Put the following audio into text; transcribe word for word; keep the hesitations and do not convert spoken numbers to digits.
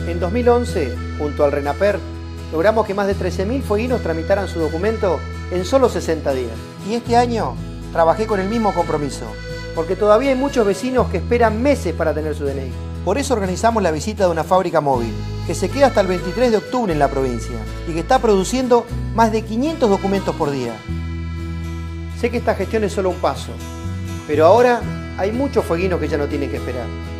En dos mil once, junto al RENAPER, logramos que más de trece mil fueguinos tramitaran su documento en solo sesenta días. Y este año trabajé con el mismo compromiso, porque todavía hay muchos vecinos que esperan meses para tener su D N I. Por eso organizamos la visita de una fábrica móvil, que se queda hasta el veintitrés de octubre en la provincia y que está produciendo más de quinientos documentos por día. Sé que esta gestión es solo un paso, pero ahora hay muchos fueguinos que ya no tienen que esperar.